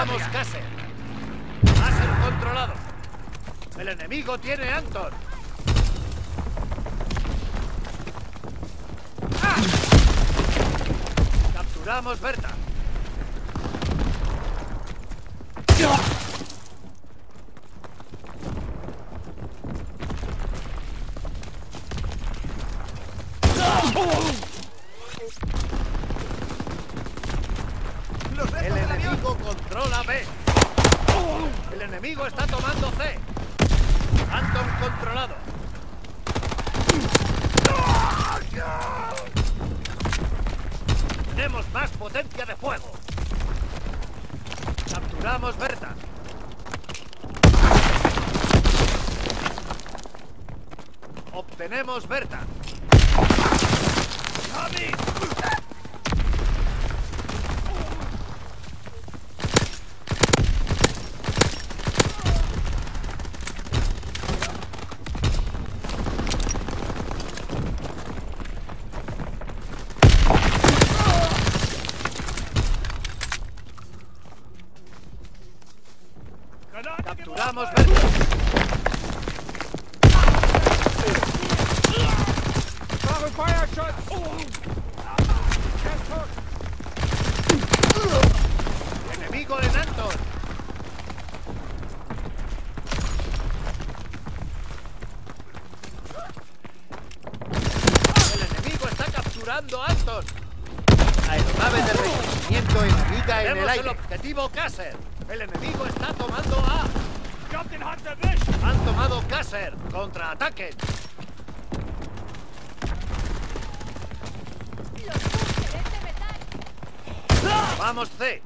Capturamos Kasser. Kasser controlado. El enemigo tiene Anton. Capturamos Berta. El enemigo controla B. El enemigo está tomando C. Anton controlado. Tenemos más potencia de fuego. Capturamos Berta. Obtenemos Berta. Capturamos Berta. Enemigo en Anton. El enemigo está capturando a Anton. Aeronave de reconocimiento enemiga en el aire. El objetivo Kasser. El enemigo está tomando A. Han tomado Kasser. Contraataquen. Vamos C.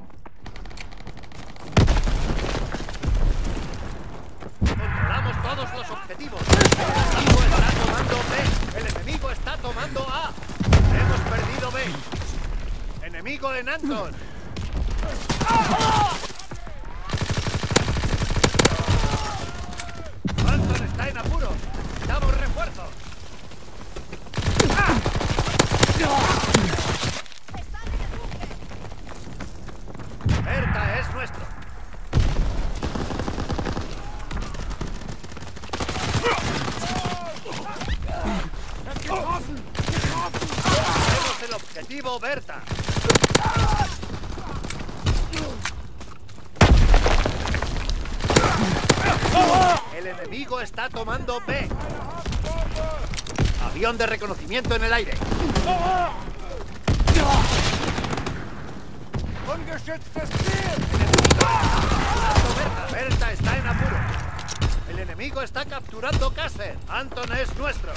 Controlamos todos los objetivos. El enemigo está tomando B. El enemigo está tomando A. Hemos perdido B. Enemigo en Anton. Anton está en apuros. Damos refuerzos. Berta es nuestro. Tenemos el objetivo Berta. El enemigo está tomando B. Avión de reconocimiento en el aire. Berta está en apuro. El enemigo está capturando Kasser. Anton es nuestro.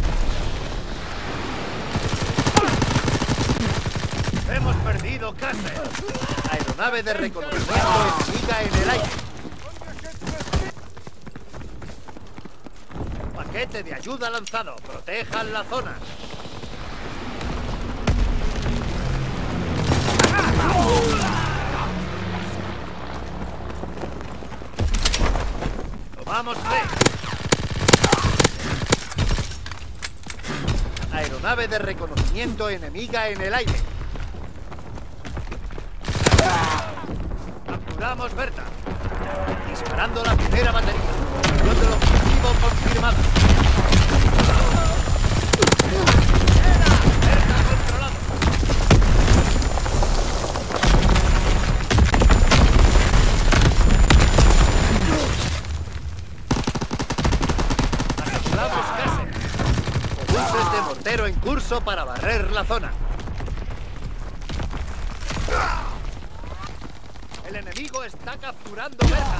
Hemos perdido Kasser. Aeronave de reconocimiento enemiga en el aire. Paquete de ayuda lanzado. Protejan la zona. Tomamos B. Aeronave de reconocimiento enemiga en el aire. Capturamos Berta. Disparando la primera batería. Misión del objetivo confirmada. Berta controlado. Aseguramos Kasser. Buses de mortero en curso para barrer la zona. El enemigo está capturando Berta.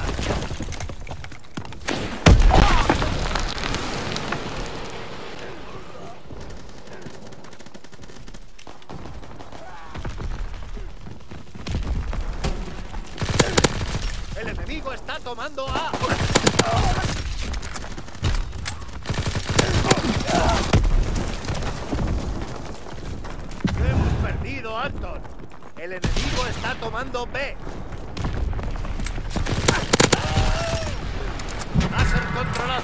El enemigo está tomando A. Hemos perdido Anton. El enemigo está tomando B. Kasser controlado.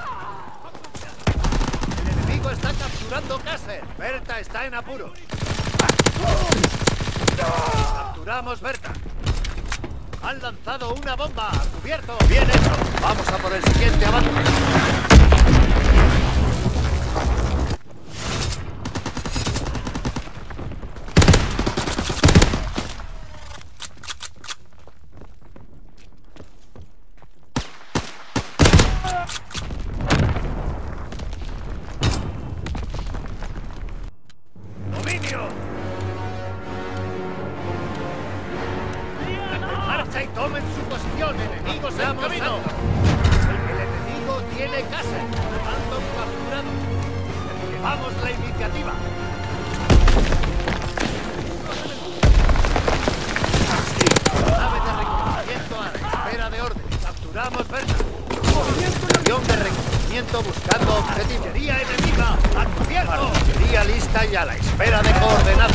El enemigo está capturando Kasser. Berta está en apuro. Capturamos Berta. Han lanzado una bomba. Cubierto. Bien hecho. Vamos a por el siguiente avance. ¡Marcha y tomen su posición! ¡Enemigos en camino! El enemigo tiene Kassel. Anton capturado. Llevamos la iniciativa. Nave de reconocimiento a la espera de orden. Capturamos Berta. Avión de reconocimiento buscando objetivo. Artillería enemiga. ¡Acierto! Artillería lista y a la espera de coordenadas.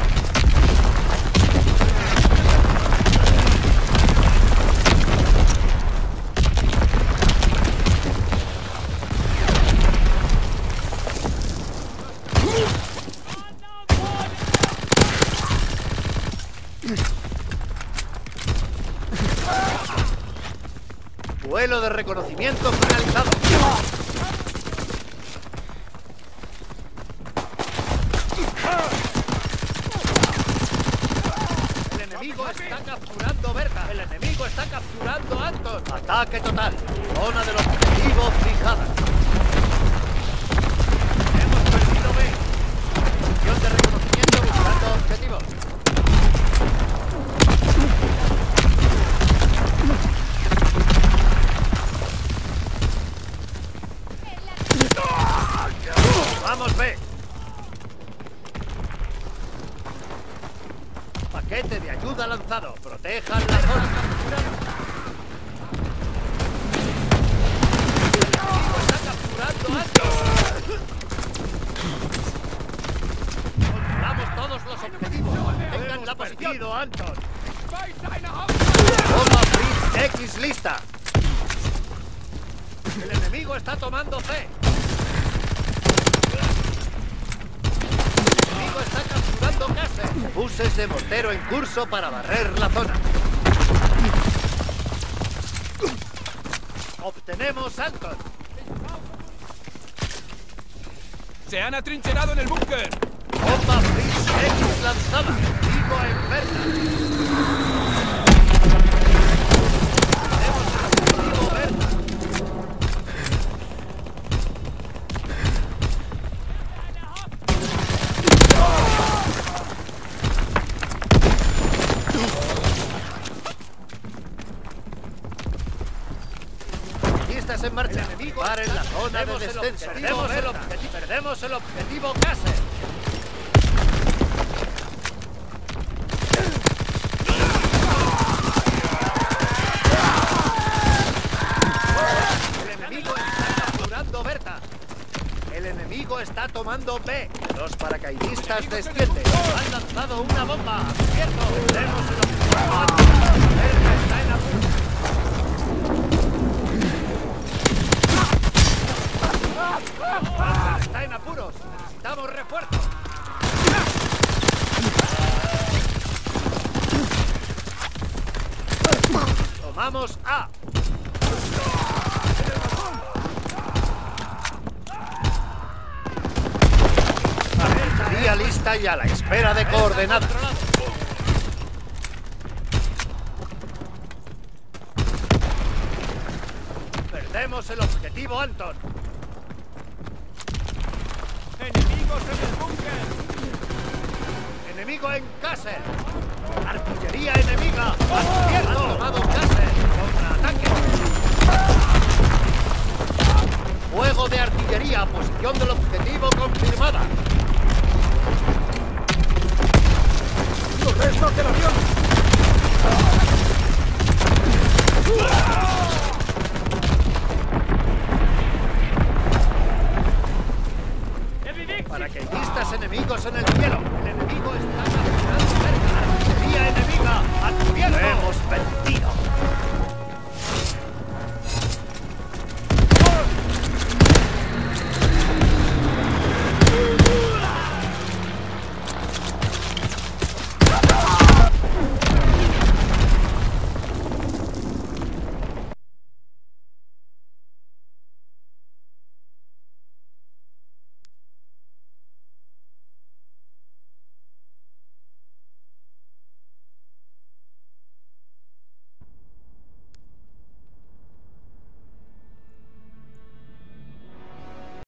Vuelo de reconocimiento finalizado. El enemigo está capturando Berta. El enemigo está capturando Anton. Ataque total. Zona del objetivo fijada. Hemos perdido B. Misión de reconocimiento buscando objetivos. ¡Vamos, B! Paquete de ayuda lanzado. Protejan la zona. El enemigo está capturando Anton. Controlamos todos los objetivos. Tengan la posición. Anton. Bomba Fritz X lista. El enemigo está tomando C. Está capturando Kassel. Buses de mortero en curso para barrer la zona. Obtenemos Anton. ¡Se han atrincherado en el búnker! Bomba Fritz X lanzada. Vivo en Berta. Tenemos el objetivo Berta. En marcha. Paren la zona de descenso. Perdemos el objetivo Kassel. El enemigo está capturando Berta. El enemigo está tomando B. Los paracaidistas descienden. Han lanzado una bomba. Cierto. Perdemos el objetivo. Berta está en apuros. Está en apuros. Necesitamos refuerzo. Tomamos A. Artillería lista y a la espera de coordenadas. Perdemos el objetivo Anton. ¡Enemigos en el búnker! Enemigo en Kassel. Artillería enemiga. Han tomado Kassel. Contraataque. Fuego de artillería. Posición del objetivo confirmada. ¡Los restos del avión! Paracaidistas enemigos en el cielo. El enemigo está capturando cerca. Artillería enemiga. ¡Hemos vencido!